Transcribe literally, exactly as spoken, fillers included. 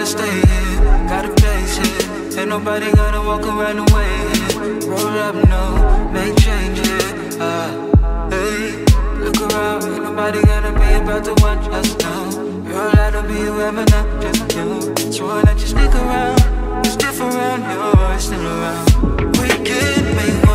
stay here, gotta place it. Ain't nobody gonna walk around the way here. Roll up, no, make changes. Ah, hey, look around, ain't nobody gonna be about to watch us now. You're allowed to be whoever, not just you. Sure that you stick around, it's different, you're still around. We could make